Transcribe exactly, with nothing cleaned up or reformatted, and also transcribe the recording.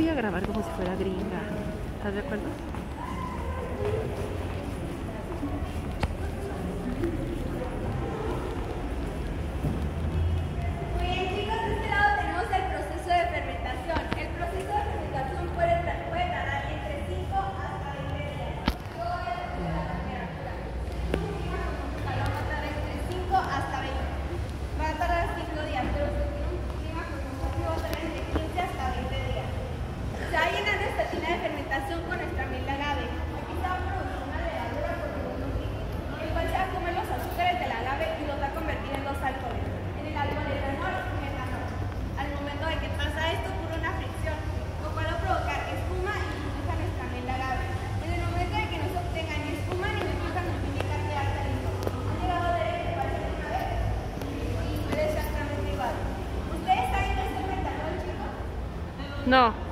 voy a grabar como si fuera gringa. ¿Estás de acuerdo? Muy bien, chicos, de este lado tenemos el proceso de fermentación. El proceso de fermentación puede, puede tardar entre cinco hasta veinte días. Yo voy a determinar la temperatura. Un clima con mucho calor va a tardar entre cinco hasta veinte. Va a tardar cinco días, pero si tiene un clima con mucho frío va a tardar entre quince hasta veinte días. Se va a llenar nuestra tina de fermentación con nuestra miel de agave. Aquí se va a producir una levadura por volumen líquido, el cual se va a comer los azúcares del agave y los va a convertir en dos alcoholes. En el alcohol etanol y metanol. Al momento de que pasa esto ocurre una fricción, lo cual va a provocar espuma y burbuja en nuestra miel de agave. En el momento de que no se obtenga ni espuma ni burbuja nos indica que ya está listo. ¿Han llegado a ver este paso alguna vez? Sí, es exactamente igual. ¿Ustedes saben qué es el metanol, chicos? No.